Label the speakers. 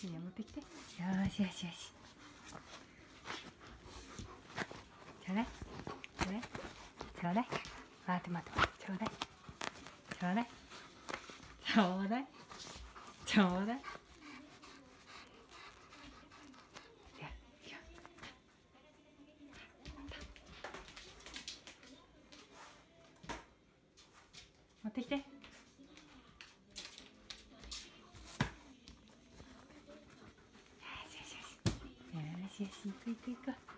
Speaker 1: しいね、持ってきて。よしよしよし。ちょうだいちょうだいちょうだい。待って待って待って、ちょうだいちょうだいちょうだいちょうだい。持ってきて。よしよしよしよしよし、行く行く行く。